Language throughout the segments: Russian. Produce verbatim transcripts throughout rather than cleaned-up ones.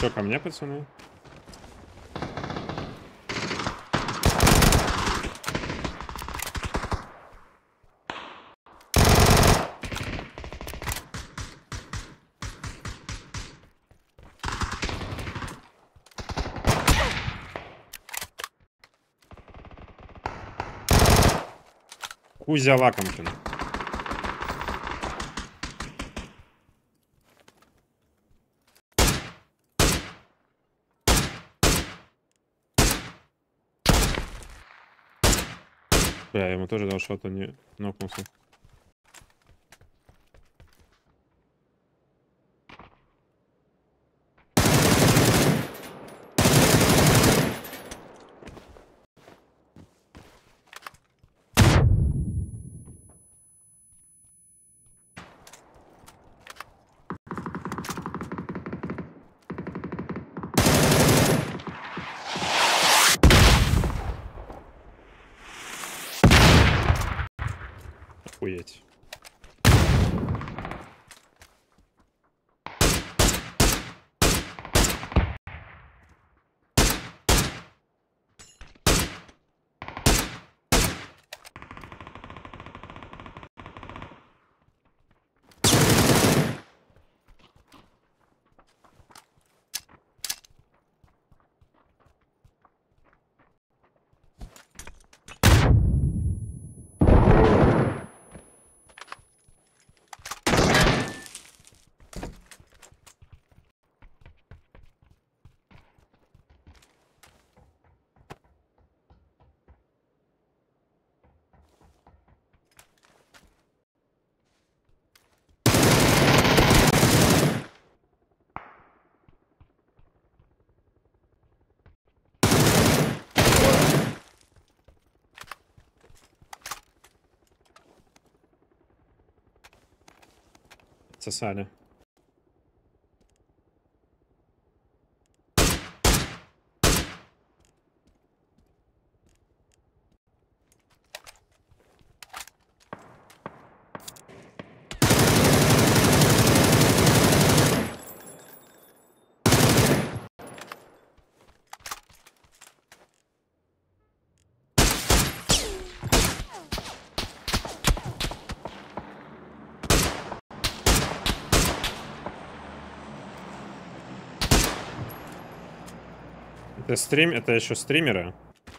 Что, ко мне, пацаны? Кузя Лакомкин. Бля, я ему тоже дал шот, он не нокнулся. Охуеть. Сосали. Это стрим, это еще стримеры.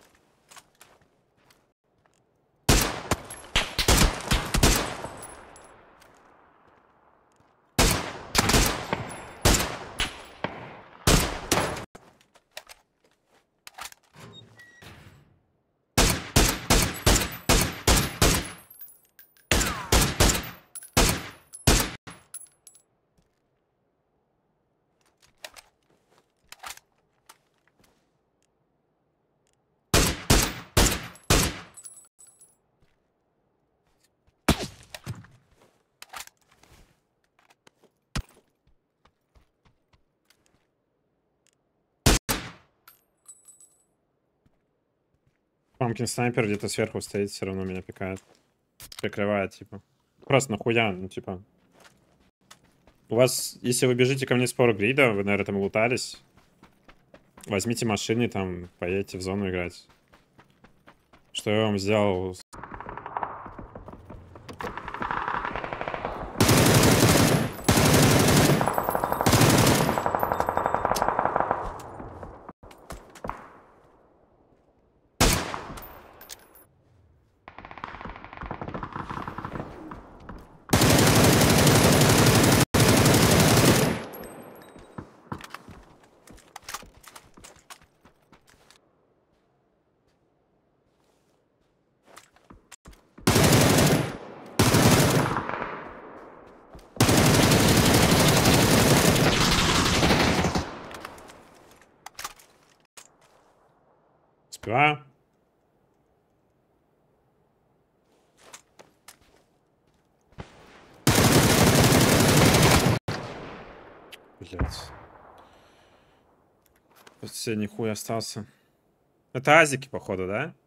Памкин снайпер где-то сверху стоит, все равно меня пикает. Прикрывает, типа. Просто нахуя, ну, типа. У вас, если вы бежите ко мне с пор грида, вы, наверное, там лутались. Возьмите машины, там, поедете в зону играть. Что я вам сделал? Успеваю. Блять. Последний хуй остался. Это азики, походу, да?